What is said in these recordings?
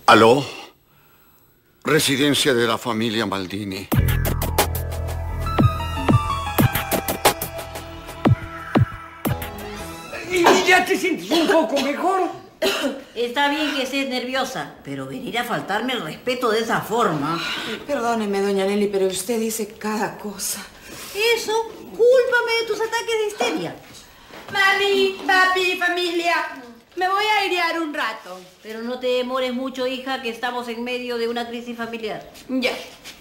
¿Aló? Residencia de la familia Maldini. ¿Y ya te sientes un poco mejor? Está bien que estés nerviosa, pero venir a faltarme el respeto de esa forma... Perdóneme, doña Nelly, pero usted dice cada cosa. Eso, cúlpame de tus ataques de histeria. Mami, papi, familia, me voy a airear un rato. Pero no te demores mucho, hija, que estamos en medio de una crisis familiar. Ya.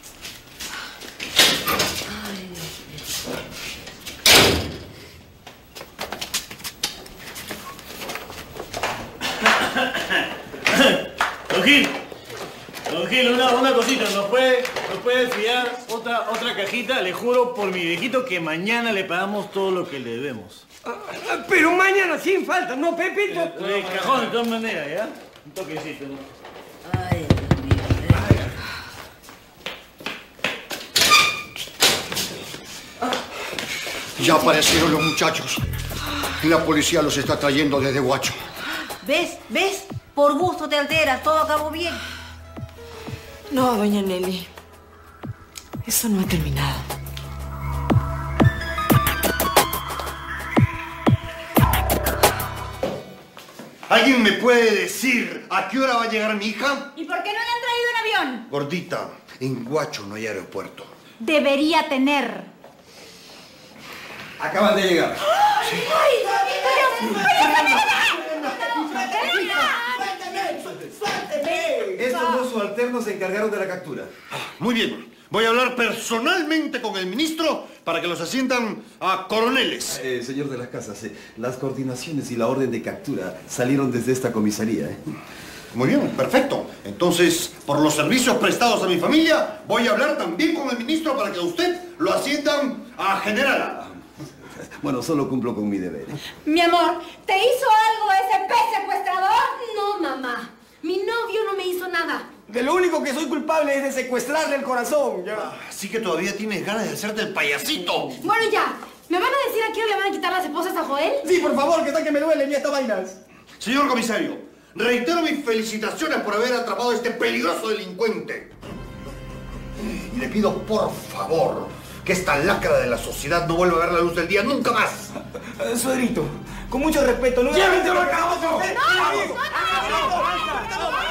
Don Gil, una cosita, ¿nos puede fiar otra cajita? Le juro por mi viejito que mañana le pagamos todo lo que le debemos. Pero mañana sin falta, ¿no, Pepito? Cajón, de todas maneras, ¿ya? Un toquecito, ¿no? Ay, Dios mío. Ya aparecieron los muchachos. La policía los está trayendo desde Huacho. ¿Ves? ¿Ves? Por gusto te alteras, todo acabó bien. No, doña Nelly. Eso no ha terminado. ¿Alguien me puede decir a qué hora va a llegar mi hija? ¿Y por qué no le han traído en avión? Gordita, en Huacho no hay aeropuerto. Debería tener. Acaban de llegar. Estos dos subalternos se encargaron de la captura. Muy bien. Voy a hablar personalmente con el ministro para que los asciendan a coroneles. Señor de las Casas, las coordinaciones y la orden de captura salieron desde esta comisaría. Muy bien, perfecto. Entonces, por los servicios prestados a mi familia, voy a hablar también con el ministro para que a usted lo asciendan a general. Bueno, solo cumplo con mi deber. Mi amor, ¿te hizo algo ese pez secuestrador? No, mamá. Mi novio no me hizo nada. De lo único que soy culpable es de secuestrarle el corazón. Ya. Así que todavía tienes ganas de hacerte el payasito. Bueno, ya. ¿Me van a decir a quién le van a quitar las esposas a Joel? Sí, por favor, que está que me duele ni estas vainas. Señor comisario, reitero mis felicitaciones por haber atrapado a este peligroso delincuente. Y le pido, por favor, que esta lacra de la sociedad no vuelva a ver la luz del día nunca más. Suegrito, con mucho respeto, no... ¡Llévenselo al calabozo! ¡No!